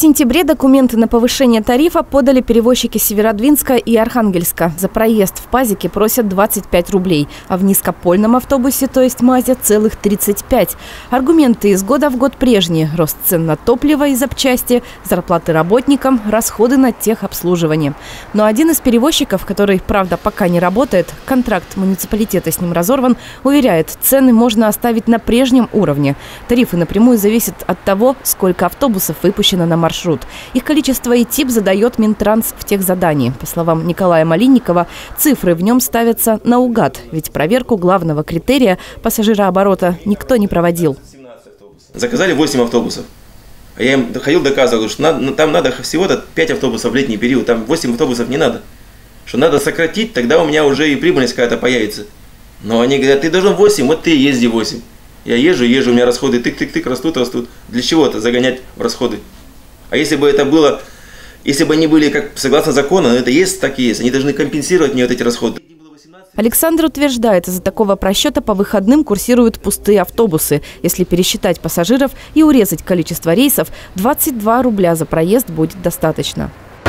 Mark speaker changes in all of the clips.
Speaker 1: сентябре документы на повышение тарифа подали перевозчики Северодвинска и Архангельска. За проезд в Пазике просят 25 рублей, а в низкопольном автобусе, то есть МАЗе, целых 35. Аргументы из года в год прежние – рост цен на топливо и запчасти, зарплаты работникам, расходы на техобслуживание. Но один из перевозчиков, который, правда, пока не работает, контракт муниципалитета с ним разорван, уверяет, цены можно оставить на прежнем уровне. Тарифы напрямую зависят от того, сколько автобусов выпущено на маршрут. Их количество и тип задает Минтранс в техзадании. По словам Николая Малинникова, цифры в нем ставятся наугад, ведь проверку главного критерия пассажирооборота никто не проводил.
Speaker 2: Заказали 8 автобусов. А я им ходил, доказывал, что там надо всего-то 5 автобусов в летний период, там 8 автобусов не надо. Что надо сократить, тогда у меня уже и прибыльность какая-то появится. Но они говорят, ты должен 8, вот ты езди 8. Я езжу, у меня расходы тык-тык-тык растут. Для чего это загонять в расходы? А если бы это было, если бы они были как согласно закону, это есть, так и есть, они должны компенсировать мне вот эти расходы.
Speaker 1: Александр утверждает, из-за такого просчета по выходным курсируют пустые автобусы. Если пересчитать пассажиров и урезать количество рейсов, 22 рубля за проезд будет достаточно.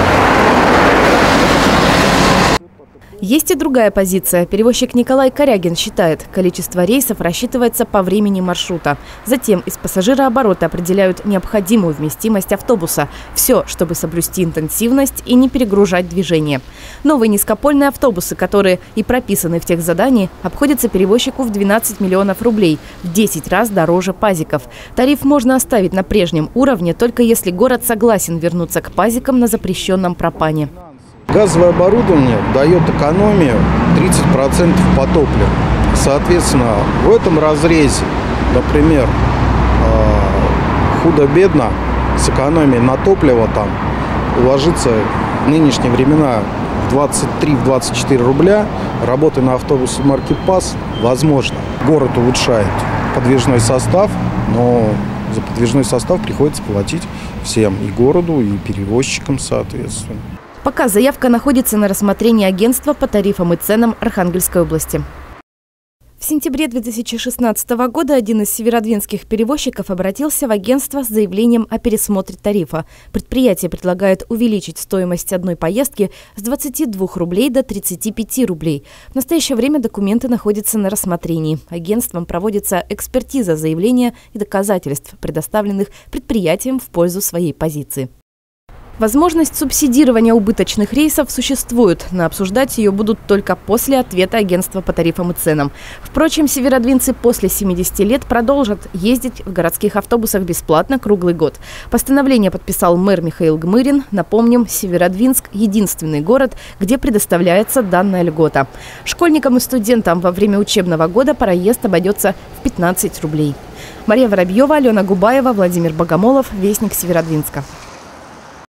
Speaker 1: Есть и другая позиция. Перевозчик Николай Корягин считает, количество рейсов рассчитывается по времени маршрута. Затем из пассажирооборота определяют необходимую вместимость автобуса. Все, чтобы соблюсти интенсивность и не перегружать движение. Новые низкопольные автобусы, которые и прописаны в техзадании, обходятся перевозчику в 12 миллионов рублей, в 10 раз дороже пазиков. Тариф можно оставить на прежнем уровне, только если город согласен вернуться к пазикам на запрещенном пропане.
Speaker 3: Газовое оборудование дает экономию 30% по топливу. Соответственно, в этом разрезе, например, худо-бедно с экономией на топливо там уложиться в нынешние времена в 23-24 рубля, работа на автобусе марки ПАЗ возможно. Город улучшает подвижной состав, но за подвижной состав приходится платить всем, и городу, и перевозчикам, соответственно.
Speaker 1: Пока заявка находится на рассмотрении агентства по тарифам и ценам Архангельской области. В сентябре 2016 года один из северодвинских перевозчиков обратился в агентство с заявлением о пересмотре тарифа. Предприятие предлагает увеличить стоимость одной поездки с 22 рублей до 35 рублей. В настоящее время документы находятся на рассмотрении. Агентством проводится экспертиза заявления и доказательств, предоставленных предприятием в пользу своей позиции. Возможность субсидирования убыточных рейсов существует, но обсуждать ее будут только после ответа агентства по тарифам и ценам. Впрочем, северодвинцы после 70 лет продолжат ездить в городских автобусах бесплатно круглый год. Постановление подписал мэр Михаил Гмырин. Напомним, Северодвинск – единственный город, где предоставляется данная льгота. Школьникам и студентам во время учебного года проезд обойдется в 15 рублей. Мария Воробьева, Алена Губаева, Владимир Богомолов, Вестник Северодвинска.